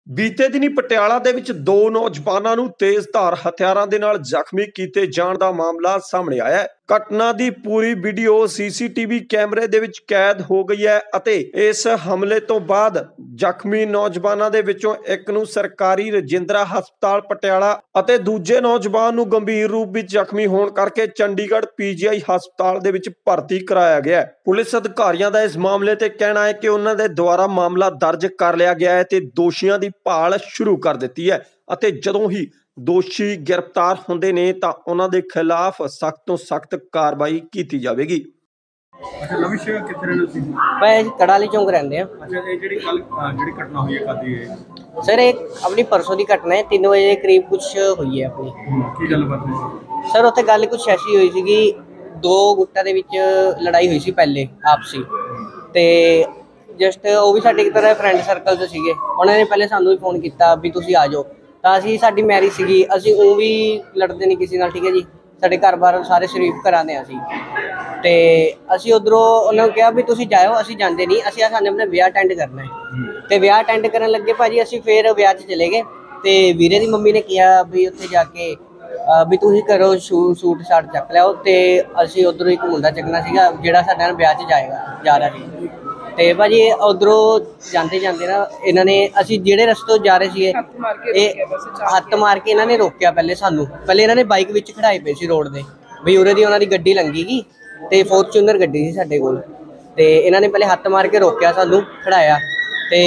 ਬੀਤੇ ਦਿਨੀ ਪਟਿਆਲਾ ਦੇ ਵਿੱਚ ਦੋ ਨੌਜਵਾਨਾਂ ਨੂੰ ਤੇਜ਼ਧਾਰ ਹਥਿਆਰਾਂ ਦੇ ਨਾਲ ਜ਼ਖਮੀ ਕੀਤੇ ਜਾਣ ਦਾ ਮਾਮਲਾ ਸਾਹਮਣੇ ਆਇਆ ਹੈ। ਘਟਨਾ ਦੀ ਪੂਰੀ ਵੀਡੀਓ ਸੀਸੀਟੀਵੀ ਕੈਮਰੇ ਦੇ ਵਿੱਚ ਕੈਦ ਹੋ ਗਈ ਹੈ ਅਤੇ ਇਸ ਹਮਲੇ ਤੋਂ ਬਾਅਦ ਜ਼ਖਮੀ ਨੌਜਵਾਨਾਂ ਦੇ ਵਿੱਚੋਂ ਇੱਕ ਨੂੰ ਸਰਕਾਰੀ ਰਜਿੰਦਰਾ ਹਸਪਤਾਲ ਪਟਿਆਲਾ ਅਤੇ ਦੂਜੇ ਨੌਜਵਾਨ ਨੂੰ ਗੰਭੀਰ ਰੂਪ ਵਿੱਚ ਜ਼ਖਮੀ ਹੋਣ ਕਰਕੇ ਚੰਡੀਗੜ੍ਹ ਪੀਜੀਆਈ ਹਸਪਤਾਲ ਦੇ ਵਿੱਚ ਭਰਤੀ ਕਰਾਇਆ ਗਿਆ ਹੈ। ਪੁਲਿਸ ਅਧਿਕਾਰੀਆਂ ਦਾ ਇਸ ਮਾਮਲੇ ਤੇ ਕਹਿਣਾ ਹੈ ਕਿ ਉਹਨਾਂ ਦੇ ਦੁਆਰਾ ਮਾਮਲਾ ਦਰਜ ਕਰ ਲਿਆ ਗਿਆ ਹੈ ਤੇ ਦੋਸ਼ੀਆਂ ਦੀ ਭਾਲ ਸ਼ੁਰੂ ਕਰ ਦਿੱਤੀ ਹੈ ਅਤੇ ਜਦੋਂ ਹੀ ਦੋਸ਼ੀ ਗ੍ਰਿਫਤਾਰ ਹੁੰਦੇ ਨੇ ਤਾਂ ਉਹਨਾਂ ਦੇ ਖਿਲਾਫ ਸਖਤ ਤੋਂ ਸਖਤ ਕਾਰਵਾਈ ਕੀਤੀ ਜਾਵੇਗੀ। अच्छा लविश कितने रहने सी? भाई कड़ाली चौंक रहते हैं। अच्छा ये ਜਿਹੜੀ ਕੱਲ ਜਿਹੜੀ ਘਟਨਾ ਹੋਈ ਹੈ ਕਾਦੀ ਹੈ सर एक अपनी परसों की घटना है 3 बजे करीब कुछ हुई है अपनी ਕੀ ਗੱਲਬਾਤ ਹੋਈ सर उत्थे गल कुछ ऐसी हुई सी कि दो गुट्टां दे विच लड़ाई हुई सी पहले आपसी ते जस्ट वो भी साडी एक तरह फ्रेंड सर्कल ते सीगे उन्होंने पहले सानू भी फोन किया भी तुसीं आ जाओ ਤਾਂ ਅਸੀਂ ਸਾਡੀ ਮੈਰਿਜ ਸੀਗੀ ਅਸੀਂ ਉਹ ਵੀ ਲੜਦੇ ਨਹੀਂ ਕਿਸੇ ਨਾਲ। ਠੀਕ ਹੈ ਜੀ, ਸਾਡੇ ਘਰ-ਬਾਰ ਸਾਰੇ ਸ਼ਰੀਫ ਘਰਾਂ ਦੇ ਅਸੀਂ ਤੇ ਅਸੀਂ ਉਧਰੋਂ ਉਹਨਾਂ ਨੂੰ ਕਿਹਾ ਵੀ ਤੁਸੀਂ ਜਾਇਓ, ਅਸੀਂ ਜਾਂਦੇ ਨਹੀਂ, ਅਸੀਂ ਸਾਨੂੰ ਆਪਣੇ ਵਿਆਹ ਅਟੈਂਡ ਕਰਨਾ ਹੈ ਤੇ ਵਿਆਹ ਅਟੈਂਡ ਕਰਨ ਲੱਗੇ ਭਾਜੀ। ਅਸੀਂ ਫਿਰ ਵਿਆਹ 'ਚ ਚਲੇ ਗਏ ਤੇ ਵੀਰੇ ਦੀ ਮੰਮੀ ਨੇ ਕਿਹਾ ਵੀ ਉੱਥੇ ਜਾ ਕੇ ਵੀ ਤੁਸੀਂ ਘਰੋਂ ਸੂਟ ਸਾਟ ਚੱਕ ਲਿਆਓ ਤੇ ਅਸੀਂ ਉਧਰੋਂ ਇੱਕ ਮੁੰਡਾ ਚੱਕਣਾ ਸੀਗਾ ਜਿਹੜਾ ਸਾਡੇ ਨਾਲ ਵਿਆਹ 'ਚ ਜਾ ਰਿਹਾ ਸੀ ਤੇ ਭਾਜੀ ਉਧਰੋਂ ਜਾਂਦੇ ਜਾਂਦੇ ਨਾ ਇਹਨਾਂ ਨੇ ਅਸੀਂ ਜਿਹੜੇ ਰਸਤੇ ਜਾ ਰਹੇ ਸੀਗੇ ਇਹ ਹੱਥ ਮਾਰ ਕੇ ਇਹਨਾਂ ਨੇ ਰੋਕਿਆ। ਪਹਿਲੇ ਇਹਨਾਂ ਨੇ ਬਾਈਕ ਵਿੱਚ ਖੜਾਈ ਪਈ ਸੀ ਰੋਡ ਦੇ ਵੀ ਉਰੇ ਦੀ ਉਹਨਾਂ ਦੀ ਗੱਡੀ ਲੰਘੀਗੀ ਤੇ ਫੋਰਚੂਨਰ ਗੱਡੀ ਸੀ ਸਾਡੇ ਕੋਲ ਤੇ ਇਹਨਾਂ ਨੇ ਪਹਿਲੇ ਹੱਥ ਮਾਰ ਕੇ ਰੋਕਿਆ, ਸਾਨੂੰ ਖੜਾਇਆ ਤੇ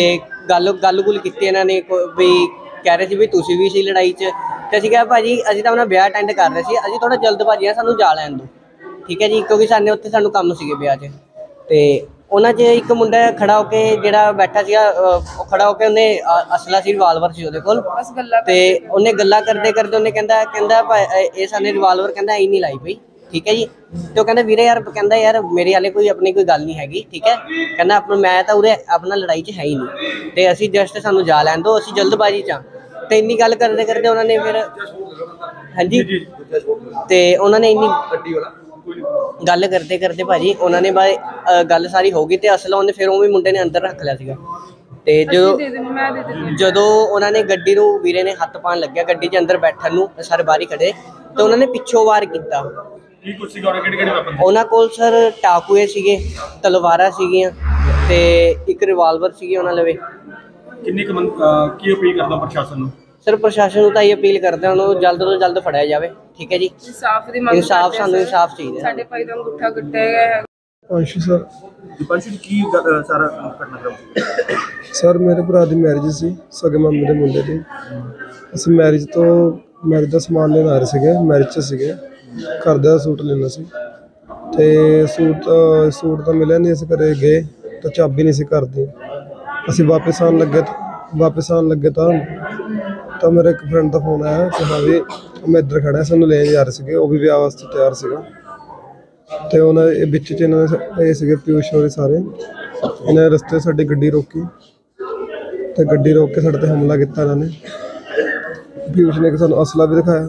ਗੱਲ ਕੀਤੀ ਇਹਨਾਂ ਨੇ ਵੀ ਕਹਿ ਰਹੇ ਸੀ ਵੀ ਤੁਸੀਂ ਵੀ ਸੀ ਲੜਾਈ 'ਚ ਤੇ ਅਸੀਂ ਕਿਹਾ ਭਾਜੀ ਅਸੀਂ ਤਾਂ ਆਪਣਾ ਵਿਆਹ ਅਟੈਂਡ ਕਰ ਰਹੇ ਸੀ, ਅਸੀਂ ਥੋੜਾ ਜਲਦਬਾਜ਼ੀ ਆ, ਸਾਨੂੰ ਜਾ ਲੈਣ ਦਿਓ। ਠੀਕ ਹੈ ਜੀ, ਕਿਉਂਕਿ ਸਾਨੂੰ ਕੰਮ ਸੀਗੇ ਵਿਆਹ 'ਚ ਤੇ ਉਹਨਾਂ 'ਚ ਇੱਕ ਮੁੰਡਾ ਖੜਾ ਹੋ ਕੇ ਜਿਹੜਾ ਬੈਠਾ ਸੀਗਾ ਉਹ ਖੜਾ ਹੋ ਕੇ ਉਹਨੇ ਅਸਲਾ ਸੀ, ਰਿਵਾਲਵਰ ਸੀ ਉਹਦੇ ਕੋਲ ਤੇ ਉਹਨੇ ਗੱਲਾਂ ਕਰਦੇ ਉਹਨੇ ਕਹਿੰਦਾ ਇਹ ਸਾਡੇ ਰਿਵਾਲਵਰ ਕਹਿੰਦਾ ਐਂ ਨਹੀਂ ਲਾਈ ਪਈ। ਠੀਕ ਹੈ ਜੀ, ਤੇ ਉਹ ਕਹਿੰਦਾ ਵੀਰੇ ਯਾਰ ਕਹਿੰਦਾ ਯਾਰ ਮੇਰੇ ਹਾਲੇ ਕੋਈ ਆਪਣੀ ਕੋਈ ਗੱਲ ਨਹੀਂ ਹੈਗੀ। ਠੀਕ ਹੈ, ਕਹਿੰਦਾ ਮੈਂ ਤਾਂ ਉਰੇ ਆਪਣਾ ਲੜਾਈ 'ਚ ਹੈ ਹੀ ਨਹੀਂ ਤੇ ਅਸੀਂ ਜਸਟ ਸਾਨੂੰ ਜਾ ਲੈਣ ਦਿਓ, ਅਸੀਂ ਜਲਦਬਾਜ਼ੀ 'ਚ ਤੇ ਇੰਨੀ ਗੱਲ ਕਰਦੇ ਉਹਨਾਂ ਨੇ ਫਿਰ ਹਾਂਜੀ ਤੇ ਉਹਨਾਂ ਨੇ ਇੰਨੀ ਗੱਲ ਕਰਦੇ ਭਾਜੀ ਉਹਨਾਂ ਨੇ ਗੱਲ ਸਾਰੀ ਹੋ ਗਈ ਤੇ ਅਸਲਾ ਉਹਨੇ ਫਿਰ ਉਹ ਵੀ ਮੁੰਡੇ ਨੇ ਅੰਦਰ ਰੱਖ ਲਿਆ ਸੀਗਾ ਤੇ ਜਦੋਂ ਉਹਨਾਂ ਨੇ ਗੱਡੀ ਨੂੰ ਵੀਰੇ ਨੇ ਹੱਥ ਪਾਉਣ ਲੱਗਿਆ ਗੱਡੀ 'ਚ ਅੰਦਰ ਬੈਠਣ ਨੂੰ ਸਾਰੇ ਬਾਹਰ ਹੀ ਖੜੇ ਤੇ ਉਹਨਾਂ ਨੇ ਪਿੱਛੋਂ ਵਾਰ ਕੀਤਾ। ਕੀ ਕੁਛ ਸੀਗਾ ਕਿਹੜੇ ਵੈਪਨ ਉਹਨਾਂ ਕੋਲ ਸਰ ਟਾਕੂਏ ਸੀਗੇ, ਤਲਵਾਰਾਂ ਸੀਗੀਆਂ ਤੇ ਇੱਕ ਰਿਵਾਲਵਰ ਸੀਗੀ ਉਹਨਾਂ ਲਵੇ। ਕਿੰਨੀ ਕੀ ਅਪੀਲ ਕਰਦਾ ਪ੍ਰਸ਼ਾਸਨ ਨੂੰ? ਸਰ ਪ੍ਰਸ਼ਾਸਨ ਨੂੰ ਤਾਂ ਇਹ ਅਪੀਲ ਕਰਦੇ ਹਾਂ ਉਹਨੂੰ ਜਲਦ ਤੋਂ ਜਲਦ ਫੜਿਆ ਜਾਵੇ। ਠੀਕ ਹੈ ਜੀ, ਇਨਸਾਫ ਸਾਨੂੰ ਇਨਸਾਫ ਚਾਹੀਦਾ। ਸਾਡੇ ਭਾਈ ਦਾ ਅੰਗੂਠਾ ਕੱਟਿਆ ਗਿਆ ਹੈ। ਅੰਸ਼ ਸਰ ਦੀਪਾਂਸ਼ੂ ਕੀ ਸਾਰਾ ਘਟਨਾਕ੍ਰਮ? ਸਰ ਮੇਰੇ ਭਰਾ ਦੀ ਮੈਰਿਜ ਸੀ, ਸਗੇ ਮਾਮੇ ਦੇ ਮੁੰਡੇ ਦੀ। ਅਸੀਂ ਮੈਰਿਜ ਦਾ ਸਮਾਨ ਲੈਣ ਆ ਰਹੇ ਸੀਗੇ, ਮੈਰਿਜ 'ਚ ਸੀਗੇ, ਘਰ ਦਾ ਸੂਟ ਲੈਣਾ ਸੀ ਤੇ ਸੂਟ ਤਾਂ ਮਿਲਿਆ ਨਹੀਂ। ਅਸੀਂ ਘਰੇ ਗਏ ਤਾਂ ਚਾਬੀ ਨਹੀਂ ਸੀ ਘਰ ਦੀ। ਅਸੀਂ ਵਾਪਸ ਆਉਣ ਲੱਗੇ ਤਾਂ ਮੇਰਾ ਇੱਕ ਫਰੈਂਡ ਦਾ ਫੋਨ ਆਇਆ ਕਿ ਹਾਂ ਵੀ ਮੈਂ ਇੱਧਰ ਖੜਾ, ਸਾਨੂੰ ਲੈਣ ਜਾ ਰਹੇ ਸੀਗੇ, ਉਹ ਵੀ ਵਿਆਹ ਵਾਸਤੇ ਤਿਆਰ ਸੀਗਾ ਤੇ ਉਹਨਾਂ ਦੇ ਵਿੱਚ 'ਚ ਇਹਨਾਂ ਨੇ ਇਹ ਸੀਗੇ ਪਿਊਸ਼ ਹੋਰੇ ਸਾਰੇ, ਇਹਨਾਂ ਨੇ ਰਸਤੇ ਸਾਡੀ ਗੱਡੀ ਰੋਕੀ ਤੇ ਗੱਡੀ ਰੋਕ ਕੇ ਸਾਡੇ 'ਤੇ ਹਮਲਾ ਕੀਤਾ ਇਹਨਾਂ ਨੇ। ਪਿਊਸ਼ ਨੇ ਸਾਨੂੰ ਅਸਲਾ ਵੀ ਦਿਖਾਇਆ,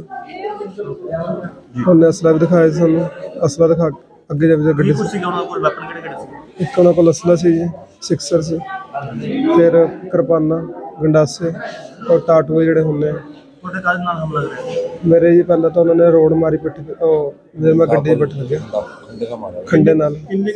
ਉਹਨੇ ਅਸਲਾ ਵੀ ਦਿਖਾਇਆ ਸਾਨੂੰ, ਅਸਲਾ ਦਿਖਾ ਅੱਗੇ ਜਾ ਗੱਡੀ ਇੱਕ ਉਹਨਾਂ ਕੋਲ ਅਸਲਾ ਸੀ ਜੀ, ਸਿਕਸਰ ਸੀ, ਫਿਰ ਕਿਰਪਾਨਾਂ, ਗੰਡਾਸੇ ਔਰ ਟਾਟੂਏ ਜਿਹੜੇ ਹੁੰਦੇ ਆ। ਮੇਰੇ ਜੀ ਪਹਿਲਾਂ ਤਾਂ ਉਹਨਾਂ ਨੇ ਰੋਡ ਮਾਰੀ ਪਿੱਠ ਤੇ, ਉਹ ਜਦੋਂ ਮੈਂ ਗੱਡੀ 'ਚ ਬੈਠ ਲੱਗਿਆ ਖੰਡੇ ਨਾਲ।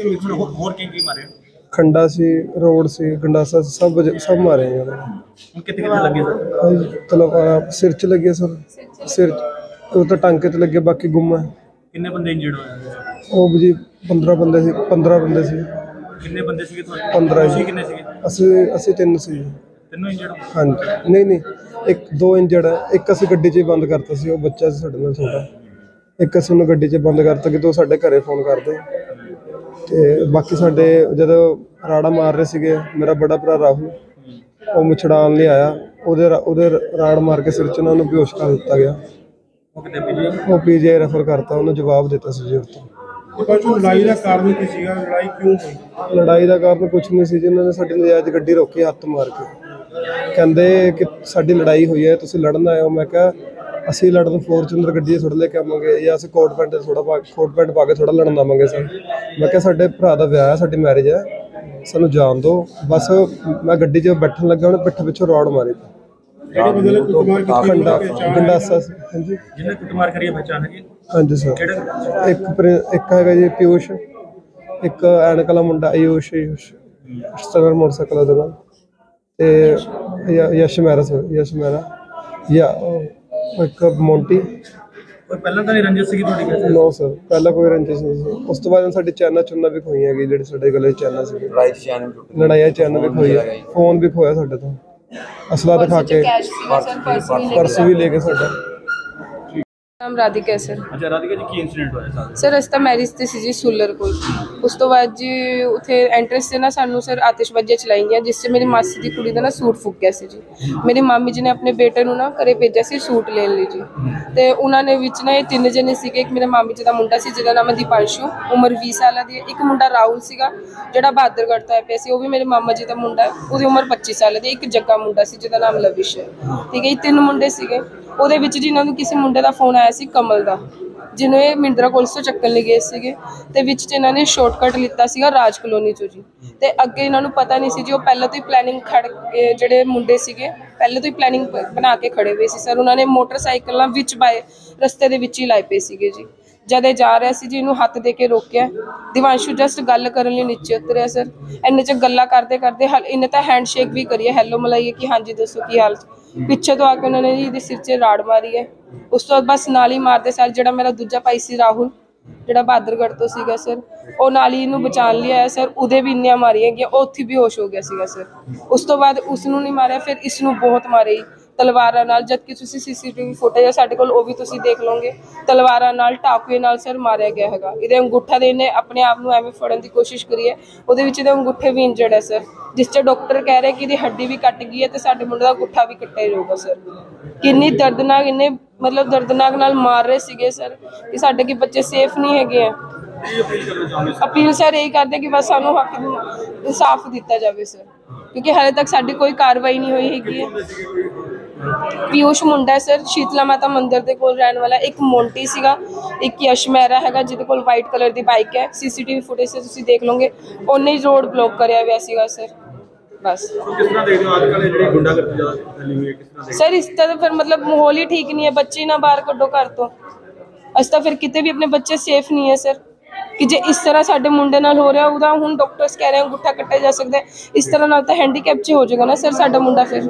ਖੰਡਾ ਸੀ, ਰੋਡ ਸੀ, ਗੰਡਾਸਾ ਸਭ ਮਾਰੇ ਜੀ ਉਹਨਾਂ ਨੇ। ਤਲਵਾਰ ਸਿਰ 'ਚ ਲੱਗੇ ਸਰ, ਸਿਰ ਉਹ ਤਾਂ ਟਾਂਕੇ 'ਤੇ ਲੱਗੇ, ਬਾਕੀ ਗੁੰਮ ਹੈ। ਕਿੰਨੇ ਬੰਦੇ ਇੰਜਰਡ ਹੋਏ? ਉਹ ਜੀ 15 ਬੰਦੇ ਸੀ। ਕਿੰਨੇ ਬੰਦੇ ਸੀਗੇ ਤੁਹਾਡੇ? 15 ਜੀ। ਕਿੰਨੇ ਸੀਗੇ? ਅਸੀਂ 3 ਸੀ। ਤਿੰਨੋਂ ਇੰਜਰਡ? ਹਾਂਜੀ, ਨਹੀਂ ਦੋ ਇੰਜਰਡ ਹੈ। ਇੱਕ ਅਸੀਂ ਗੱਡੀ 'ਚ ਹੀ ਬੰਦ ਕਰਤਾ ਸੀ, ਉਹ ਬੱਚਾ ਸੀ ਸਾਡੇ ਨਾਲ ਛੋਟਾ। ਇੱਕ ਅਸੀਂ ਉਹਨੂੰ ਗੱਡੀ 'ਚ ਬੰਦ ਕਰਤਾ ਕਿ ਉਹ ਸਾਡੇ ਘਰੇ ਫੋਨ ਕਰਦੇ ਤੇ ਬਾਕੀ ਸਾਡੇ ਜਦੋਂ ਰਾੜਾ ਮਾਰ ਰਹੇ ਸੀਗੇ, ਮੇਰਾ ਬੜਾ ਭਰਾ ਰਾਹੁਲ ਉਹ ਮੁਛੜਾਉਣ ਲਈ ਆਇਆ, ਉਹਦੇ ਰਾੜ ਮਾਰ ਕੇ ਸਿਰ 'ਚ ਉਹਨਾਂ ਨੂੰ ਬੇਹੋਸ਼ ਕਰ ਦਿੱਤਾ ਗਿਆ। ਉਹ ਪੀਜੀਆਈ ਰੈਫਰ ਕਰਤਾ, ਉਹਨੂੰ ਜਵਾਬ ਦਿੱਤਾ ਸੀ ਜੀ। ਲੜਾਈ ਦਾ ਕਾਰਨ ਕੀ ਸੀਗਾ? ਲੜਾਈ ਕਿਉਂ ਹੋਈ? ਲੜਾਈ ਦਾ ਕਾਰਨ ਕੁਛ ਨਹੀਂ ਸੀ ਜੀ, ਉਹਨਾਂ ਨੇ ਸਾਡੀ ਨਜਾਇਜ਼ ਗੱਡੀ ਰੋਕੀ ਹੱਥ ਮਾਰ ਕੇ, ਕਹਿੰਦੇ ਕਿ ਸਾਡੀ ਲੜਾਈ ਹੋਈ ਹੈ, ਤੁਸੀਂ ਲੜਨ ਆਏ ਹੋ। ਮੈਂ ਕਿਹਾ ਅਸੀਂ ਲੜਨ ਫੋਰਚੂਨਰ ਗੱਡੀ ਥੋੜ੍ਹਾ ਲੈ ਕੇ ਆਵਾਂਗੇ ਜਾਂ ਅਸੀਂ ਕੋਟ ਪੈਂਟ ਪਾ ਕੇ ਥੋੜ੍ਹਾ ਲੜਨ ਆਵਾਂਗੇ ਸਰ। ਮੈਂ ਕਿਹਾ ਸਾਡੇ ਭਰਾ ਦਾ ਵਿਆਹ ਹੈ, ਸਾਡੀ ਮੈਰਿਜ ਹੈ, ਸਾਨੂੰ ਜਾਣ ਦਿਓ ਬਸ। ਮੈਂ ਗੱਡੀ 'ਚ ਬੈਠਣ ਲੱਗਾ, ਉਹਨੇ ਪਿੱਠ ਪਿੱਛੋਂ ਰੋਡ ਮਾਰੀ ਜਿਹੜੇ ਬੰਦੇ ਨੇ ਕੁੱਟਮਾਰ ਕੀਤੀ ਖੰਡਾ ਉਹਦੀ ਪਹਿਚਾਣ ਗੰਡਾਸਾ ਸੀ। ਹਾਂਜੀ ਜਿਹਨੇ ਕੁੱਟਮਾਰ ਕਰੀ ਹੈ ਪਹਿਚਾਣ ਹੈਗੀ? ਹਾਂਜੀ ਸਰ। ਕਿਹੜਾ? ਇੱਕ ਹੈਗਾ ਜੀ ਪਿਊਸ਼, ਇੱਕ ਐਨਕ ਵਾਲਾ ਮੁੰਡਾ ਆਯੂਸ਼ ਸਟਰਗਲ ਮੋਟਰਸਾਈਕਲ ਉਹਦਾ ਨਾਮ, ਤੇ ਯਸ਼ ਮਹਿਰਾ ਸਰ, ਯਸ਼ ਮਹਿਰਾ ਜਾਂ ਇੱਕ ਮੋਂਟੀ। ਕੋਈ ਪਹਿਲਾਂ ਤਾਂ ਨਹੀਂ ਰੰਜਿਸ਼ ਸੀਗੀ ਤੁਹਾਡੀ ਕਿਸੇ? ਨੋ ਸਰ, ਪਹਿਲਾਂ ਕੋਈ ਰੰਜਿਸ਼ ਨਹੀਂ ਸੀ। ਉਸ ਤੋਂ ਬਾਅਦ ਸਾਡੇ ਚੈਨਾ ਚੁੰਨਾ ਵੀ ਖੋਈ ਹੈਗੀ, ਜਿਹੜੇ ਸਾਡੇ ਗਲੇ ਚੈਨਾ ਸੀ, ਲੜਾਈਆਂ ਚੈਨ ਵੀ ਖੋਈ, ਫੋਨ ਵੀ ਖੋਇਆ ਸਾਡੇ ਤੋਂ, ਅਸਲਾ ਦਿਖਾ ਕੇ ਪਰਸ ਵੀ ਲੈ ਕੇ ਸਾਡਾ। ਨਾਮ ਰਾਧਿਕਾ ਹੈ ਸਰ। ਅੱਛਾ ਰਾਧਿਕਾ ਜੀ, ਕੀ ਇਨਸੀਡੈਂਟ ਹੋਇਆ ਸਾਰਾ? ਸਰ ਅਸੀਂ ਤਾਂ ਮੈਰਿਜ ਤੇ ਸੀ ਜੀ ਸੂਲਰ ਕੋਲ। ਉਸ ਤੋਂ ਬਾਅਦ ਜੀ ਉੱਥੇ ਐਂਟਰੈਂਸ ਤੇ ਨਾ ਸਾਨੂੰ ਸਰ ਆਤਿਸ਼ਬਾਜ਼ੀਆਂ ਚਲਾਈ ਗਈਆਂ, ਜਿਸ 'ਚ ਮੇਰੀ ਮਾਸੀ ਦੀ ਕੁੜੀ ਦਾ ਨਾ ਸੂਟ ਫੁੱਕ ਗਿਆ ਸੀ ਜੀ। ਮੇਰੀ ਮਾਮੀ ਜੀ ਨੇ ਆਪਣੇ ਬੇਟੇ ਨੂੰ ਨਾ ਘਰੇ ਭੇਜਿਆ ਸੀ ਸੂਟ ਲੈਣ ਲਈ ਜੀ, ਤੇ ਉਹਨਾਂ ਨੇ ਵਿੱਚ ਨਾ ਇਹ 3 ਜਣੇ ਸੀਗੇ। ਇੱਕ ਮੇਰੇ ਮਾਮੀ ਜੀ ਦਾ ਮੁੰਡਾ ਸੀ ਜਿਹਦਾ ਨਾਮ ਹੈ ਦੀਪਾਂਸ਼ੂ, ਉਮਰ 20 ਸਾਲਾਂ ਦੀ। ਇੱਕ ਮੁੰਡਾ ਰਾਹੁਲ ਸੀਗਾ ਜਿਹੜਾ ਬਹਾਦਰਗੜ੍ਹ ਤੋਂ ਆਇਆ ਪਿਆ ਸੀ, ਉਹ ਵੀ ਮੇਰੇ ਮਾਮਾ ਜੀ ਦਾ ਮੁੰਡਾ ਹੈ, ਉਹਦੀ ਉਮਰ 25 ਸਾਲ ਦੀ। ਇੱਕ ਜੱਗਾ ਮੁੰਡਾ ਸੀ ਜਿਹਦਾ ਨਾਮ ਲਵਿਸ਼ ਹੈ, ਠੀਕ ਹੈ। ਇਹ 3 ਮੁੰਡੇ ਸੀਗੇ। ਉਹਦੇ ਵਿੱਚ ਜਿਨ੍ਹਾਂ ਨੂੰ ਕਿਸੇ ਮੁੰਡੇ ਦਾ ਫੋਨ ਆਇਆ ਸੀ ਕਮਲ ਦਾ, ਜਿਹਨੂੰ ਇਹ ਮਿੰਦਰਾ ਕੋਲਜ ਤੋਂ ਚੱਕਣ ਲਈ ਗਏ ਸੀਗੇ, ਤੇ ਵਿੱਚ 'ਚ ਇਹਨਾਂ ਨੇ ਸ਼ਾਰਟਕਟ ਲਿੱਤਾ ਸੀਗਾ ਰਾਜ ਕਲੋਨੀ 'ਚੋਂ ਜੀ। ਤੇ ਅੱਗੇ ਇਹਨਾਂ ਨੂੰ ਪਤਾ ਨਹੀਂ ਸੀ ਜੀ, ਉਹ ਪਹਿਲਾਂ ਤੋਂ ਹੀ ਪਲੈਨਿੰਗ ਜਿਹੜੇ ਮੁੰਡੇ ਸੀਗੇ ਪਹਿਲਾਂ ਤੋਂ ਹੀ ਪਲੈਨਿੰਗ ਬਣਾ ਕੇ ਖੜੇ ਹੋਏ ਸੀ ਸਰ। ਉਹਨਾਂ ਨੇ ਮੋਟਰਸਾਈਕਲਾਂ ਵਿੱਚ ਬਾਏ ਰਸਤੇ ਦੇ ਵਿੱਚ ਹੀ ਲਾਏ ਪਏ ਸੀਗੇ ਜੀ। ਜਦ ਇਹ ਜਾ ਰਿਹਾ ਸੀ ਜੀ, ਇਹਨੂੰ ਹੱਥ ਦੇ ਕੇ ਰੋਕਿਆ। ਦਿਵਾਂਸ਼ੂ ਜਸਟ ਗੱਲ ਕਰਨ ਲਈ ਨੀਚੇ ਉਤਰਿਆ ਸਰ। ਇੰਨੇ 'ਚ ਗੱਲਾਂ ਕਰਦੇ ਕਰਦੇ ਇਹਨੇ ਤਾਂ ਹੈਂਡਸ਼ੇਕ ਵੀ ਕਰੀ ਹੈ, ਹੈਲੋ ਮਲਾਈਏ ਕਿ ਹਾਂਜੀ ਦੱਸੋ ਕੀ ਹਾਲ। ਪਿੱਛੇ ਤੋਂ ਆ ਕੇ ਉਹਨਾਂ ਨੇ ਜੀ ਇਹਦੇ ਸਿਰ 'ਚ ਰਾੜ ਮਾਰੀ ਹੈ। ਉਸ ਤੋਂ ਬਾਅਦ ਬਸ ਨਾਲ ਹੀ ਮਾਰਦੇ ਸਰ ਜਿਹੜਾ ਮੇਰਾ ਦੂਜਾ ਭਾਈ ਸੀ ਰਾਹੁਲ, ਜਿਹੜਾ ਬਹਾਦਰਗੜ੍ਹ ਤੋਂ ਸੀਗਾ ਸਰ, ਉਹ ਨਾਲ ਹੀ ਇਹਨੂੰ ਬਚਾਉਣ ਲਈ ਆਇਆ ਸਰ। ਉਹਦੇ ਵੀ ਇੰਨੀਆਂ ਮਾਰੀਆਂ ਗਈਆਂ, ਉਹ ਉੱਥੇ ਬੇਹੋਸ਼ ਹੋ ਗਿਆ ਸੀਗਾ ਸਰ। ਉਸ ਤੋਂ ਬਾਅਦ ਉਸ ਨੂੰ ਨਹੀਂ ਮਾਰਿਆ, ਫਿਰ ਇਸ ਨੂੰ ਬਹੁਤ ਮਾਰੇ ਤਲਵਾਰਾਂ ਨਾਲ, ਜਦਕਿ ਤੁਸੀਂ CCTV ਫੁਟੇਜ ਹੈ ਸਾਡੇ ਕੋਲ, ਉਹ ਵੀ ਤੁਸੀਂ ਦੇਖ ਲਓਗੇ। ਤਲਵਾਰਾਂ ਨਾਲ, ਟਾਕੂਏ ਨਾਲ ਸਰ ਮਾਰਿਆ ਗਿਆ ਹੈਗਾ। ਇਹਦੇ ਅੰਗੂਠਾ ਦੇ ਇਹਨੇ ਆਪਣੇ ਆਪ ਨੂੰ ਐਵੇਂ ਫੜਨ ਦੀ ਕੋਸ਼ਿਸ਼ ਕਰੀ ਹੈ, ਉਹਦੇ ਵਿੱਚ ਇਹਦੇ ਅੰਗੂਠੇ ਵੀ ਇੰਜਰਡ ਹੈ ਸਰ, ਜਿਸ 'ਚ ਡਾਕਟਰ ਕਹਿ ਰਹੇ ਕਿ ਇਹਦੀ ਹੱਡੀ ਵੀ ਕੱਟ ਗਈ ਹੈ ਤੇ ਸਾਡੇ ਮੁੰਡੇ ਦਾ ਅੰਗੂਠਾ ਵੀ ਕੱਟਿਆ ਜਾਊਗਾ ਸਰ। ਕਿੰਨੀ ਦਰਦਨਾਕ, ਇੰਨੇ ਮਤਲਬ ਦਰਦਨਾਕ ਨਾਲ ਮਾਰ ਰਹੇ ਸੀਗੇ ਸਰ ਕਿ ਸਾਡੇ ਕੀ ਬੱਚੇ ਸੇਫ ਨਹੀਂ ਹੈਗੇ ਆ। ਅਪੀਲ ਸਰ ਇਹੀ ਕਰਦੇ ਕਿ ਬਸ ਸਾਨੂੰ ਹੱਕ ਇਨਸਾਫ ਦਿੱਤਾ ਜਾਵੇ ਸਰ, ਕਿਉਂਕਿ ਹਾਲੇ ਤੱਕ ਸਾਡੀ ਕੋਈ ਕਾਰਵਾਈ ਨਹੀਂ ਹੋਈ ਹੈਗੀ ਹੈ। ਪਿਊਸ਼ ਮੁੰਡਾ ਸਰ, ਸ਼ੀਤਲਾ ਮਾਤਾ ਮੰਦਿਰ ਦੇ ਕੋਲ ਰਹਿਣ ਵਾਲਾ। ਇੱਕ ਮੋਂਟੀ ਸੀਗਾ, ਇੱਕ ਯਸ਼ ਮਹਿਰਾ ਹੈਗਾ ਜਿਹਦੇ ਕੋਲ ਵਾਈਟ ਕਲਰ ਦੀ ਬਾਈਕ ਹੈ। CCTV ਫੁਟੇਜ ਤੇ ਤੁਸੀਂ ਦੇਖ ਲਓਗੇ, ਉਹਨੇ ਹੀ ਰੋਡ ਬਲੌਕ ਕਰਿਆ ਹੋਇਆ ਸੀਗਾ ਸਰ। ਬਸ ਕਿਸ ਤਰ੍ਹਾਂ ਦੇਖਦੇ ਹੋ ਅੱਜ ਕੱਲ੍ਹ ਜਿਹੜੀ ਗੁੰਡਾਗਰਦੀ ਜ਼ਿਆਦਾ ਫੈਲੀ ਹੋਈ ਹੈ, ਕਿਸ ਤਰ੍ਹਾਂ ਸਰ ਇਸ ਤਰ੍ਹਾਂ ਫਿਰ ਮਤਲਬ ਮਾਹੌਲ ਹੀ ਠੀਕ ਨਹੀਂ ਹੈ। ਬੱਚੇ ਨਾ ਬਾਹਰ ਕੱਢੋ ਘਰ ਤੋਂ, ਅਸੀਂ ਤਾਂ ਫਿਰ ਕਿਤੇ ਵੀ ਆਪਣੇ ਬੱਚੇ ਸੇਫ ਨਹੀਂ ਹੈ ਸਰ। ਕਿ ਜੇ ਇਸ ਤਰ੍ਹਾਂ ਸਾਡੇ ਮੁੰਡੇ ਨਾਲ ਹੋ ਰਿਹਾ, ਉਹਦਾ ਹੁਣ ਡਾਕਟਰਸ ਕਹਿ ਰਹੇ ਅੰਗੂਠਾ ਕੱਟਿਆ ਜਾ ਸਕਦਾ ਹੈ, ਇਸ ਤਰ੍ਹਾਂ ਨਾਲ ਤਾਂ ਹੈਂਡੀਕੈਪ 'ਚ ਹੋ ਜਾਏਗਾ ਨਾ ਸਰ ਸਾਡਾ ਮੁੰਡਾ। ਫਿਰ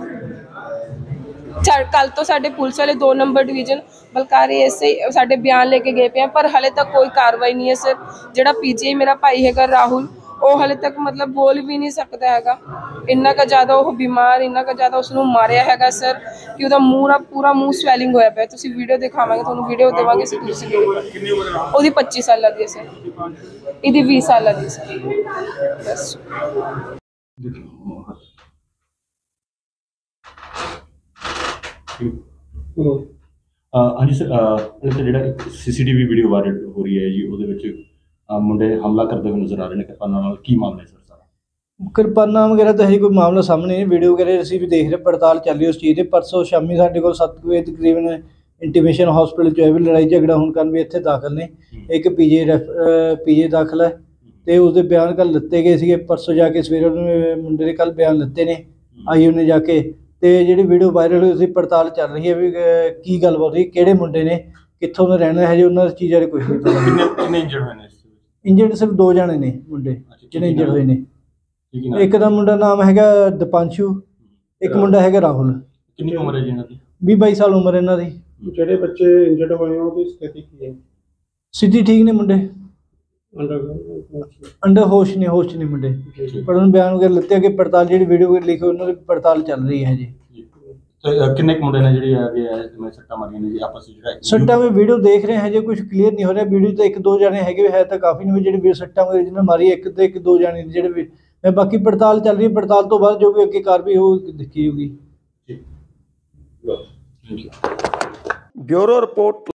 ਕੱਲ ਤੋਂ ਸਾਡੇ ਪੁਲਿਸ ਵਾਲੇ 2 ਨੰਬਰ ਡਿਵੀਜ਼ਨ ਬਲਕਾਰੀ ਐਸਆਈ ਸਾਡੇ ਬਿਆਨ ਲੈ ਕੇ ਗਏ ਪਏ ਆ, ਪਰ ਹਾਲੇ ਤੱਕ ਕੋਈ ਕਾਰਵਾਈ ਨਹੀਂ ਹੈ ਸਰ। ਜਿਹੜਾ PGI ਮੇਰਾ ਭਾਈ ਹੈਗਾ ਰਾਹੁਲ, ਉਹ ਹਾਲੇ ਤੱਕ ਮਤਲਬ ਬੋਲ ਵੀ ਨਹੀਂ ਸਕਦਾ ਹੈਗਾ। ਇੰਨਾ ਕੁ ਜ਼ਿਆਦਾ ਉਹ ਬਿਮਾਰ, ਇੰਨਾ ਕੁ ਜ਼ਿਆਦਾ ਉਸਨੂੰ ਮਾਰਿਆ ਹੈਗਾ ਸਰ ਕਿ ਉਹਦਾ ਮੂੰਹ ਨਾਲ ਪੂਰਾ ਮੂੰਹ ਸਵੈਲਿੰਗ ਹੋਇਆ ਪਿਆ। ਤੁਸੀਂ ਵੀਡੀਓ ਦਿਖਾਵਾਂਗੇ, ਤੁਹਾਨੂੰ ਵੀਡੀਓ ਦੇਵਾਂਗੇ ਸਰ। ਤੁਸੀਂ ਉਹਦੀ 25 ਸਾਲਾਂ ਦੀ ਹੈ ਸਰ, ਇਹਦੀ 20 ਸਾਲਾਂ ਦੀ ਸਰ। ਬਸ ਹਾਂਜੀ ਸਰ, ਜਿਹੜਾ ਇੱਕ CCTV ਵੀਡੀਓ ਵਾਇਰਲ ਹੋ ਰਹੀ ਹੈ ਜੀ, ਉਹਦੇ ਵਿੱਚ ਮੁੰਡੇ ਹਮਲਾ ਕਰਦੇ ਹੋਏ ਨਜ਼ਰ ਆ ਰਹੇ ਨੇ ਕਿਰਪਾਨਾਂ ਨਾਲ, ਕੀ ਮਾਮਲਾ ਹੈ ਸਰ ਸਾਰਾ? ਕਿਰਪਾਨਾਂ ਵਗੈਰਾ ਤਾਂ ਹਜੇ ਕੋਈ ਮਾਮਲਾ ਸਾਹਮਣੇ ਨਹੀਂ, ਵੀਡੀਓ ਵਗੈਰਾ ਅਸੀਂ ਵੀ ਦੇਖ ਰਹੇ, ਪੜਤਾਲ ਚੱਲ ਰਹੀ ਉਸ ਚੀਜ਼ ਦੀ। ਪਰਸੋਂ ਸ਼ਾਮੀ ਸਾਡੇ ਕੋਲ 7 ਵਜੇ ਤਕਰੀਬਨ ਇੰਟੀਮੇਸ਼ਨ ਹਸਪੀਟਲ 'ਚ ਵੀ ਲੜਾਈ ਝਗੜਾ ਹੋਣ ਕਾਰਨ ਵੀ ਇੱਥੇ ਦਾਖਲ ਨੇ। ਇੱਕ PJ ਦਾਖਲ ਹੈ ਤੇ ਉਸਦੇ ਬਿਆਨ ਕੱਲ੍ਹ ਲਿੱਤੇ ਗਏ ਸੀਗੇ। ਪਰਸੋਂ ਜਾ ਕੇ ਸਵੇਰੇ ਉਹਨੇ ਮੁੰਡੇ ਦੇ ਕੱਲ੍ਹ ਬਿਆਨ ਲਿੱਤੇ ਨੇ IU ਨੇ ਜਾ ਕੇ। ਤੇ ਜਿਹੜੀ ਵੀਡੀਓ ਵਾਇਰਲ ਹੋਈ ਸੀ, ਪੜਤਾਲ ਚੱਲ ਰਹੀ ਹੈ ਵੀ ਕੀ ਗੱਲਬਾਤ ਹੋਈ, ਕਿਹੜੇ ਮੁੰਡੇ ਨੇ, ਕਿੱਥੋਂ ਦੇ ਰਹਿਣਾ, ਹਜੇ ਉਹਨਾਂ ਚੀਜ਼ਾਂ ਬਾਰੇ ਕੁਝ ਨਹੀਂ ਪਤਾ। ਕਿੰਨੇ ਇੰਜਰਡ ਹੋਏ ਨੇ? ਇੰਜਰਡ ਸਿਰਫ 2 ਜਣੇ ਨੇ ਮੁੰਡੇ ਜਿਹੜੇ ਇੰਜਰਡ ਹੋਏ ਨੇ। ਇੱਕ ਦਾ ਮੁੰਡਾ ਨਾਮ ਹੈਗਾ ਦੀਪਾਂਸ਼ੂ, ਇੱਕ ਮੁੰਡਾ ਹੈਗਾ ਰਾਹੁਲ। ਕਿੰਨੀ ਉਮਰ ਹੈ ਜੀ ਇਹਨਾਂ ਦੀ? 20-22 ਸਾਲ ਉਮਰ ਇਹਨਾਂ ਦੀ। ਜਿਹੜੇ ਬੱਚੇ ਇੰਜਰਡ ਹੋਏ ਉਹਦੀ ਸਥਿਤੀ ਕੀ ਹੈ? ਸਥਿਤੀ ਠੀਕ ਨੇ ਮੁੰਡੇ, ਅੰਡਰ ਹੋਸ਼ ਨੇ ਮੁੰਡੇ, ਪਰ ਉਹਨਾਂ ਬਿਆਨ ਵਗੈਰਾ ਲਿੱਤੇ ਅੱਗੇ ਪੜਤਾਲ ਜਿਹੜੀ ਵੀਡੀਓ ਲਿਖੀ ਉਹਨਾਂ ਦੀ ਪੜਤਾਲ ਚੱਲ ਰਹੀ ਹੈ ਜੀ। ਕਿੰਨੇ ਮੁੰਡੇ ਨੇ ਜਿਹੜੀ ਹੈਗੇ ਆ ਜਿਵੇਂ ਸੱਟਾਂ ਮਾਰੀਆਂ ਨੇ ਜੀ ਆਪਸ ਵਿੱਚ? ਜਿਹੜਾ ਸੱਟਾਂ ਮੈਂ ਵੀਡੀਓ ਦੇਖ ਰਹੇ ਹਾਂ, ਹਜੇ ਕੁਝ ਕਲੀਅਰ ਨਹੀਂ ਹੋ ਰਿਹਾ। ਵੀਡੀਓ ਤਾਂ 1-2 ਜਾਣੇ ਹੈਗੇ, ਹੈ ਤਾਂ ਕਾਫੀ ਨੇ ਜਿਹੜੇ ਸੱਟਾਂ ਵਗੈਰਾ ਜਿਹਨਾਂ ਮਾਰੀ, 1-2 ਜਾਣੇ ਜਿਹੜੇ ਵੀ। ਮੈਂ ਬਾਕੀ ਪੜਤਾਲ ਚੱਲ ਰਹੀ ਹੈ, ਪੜਤਾਲ ਤੋਂ ਬਾਅਦ ਜੋ ਵੀ ਅੱਗੇ ਕਾਰਵਾਈ ਹੋ ਦੇਖੀ ਜਾਊਗੀ। Bureau report.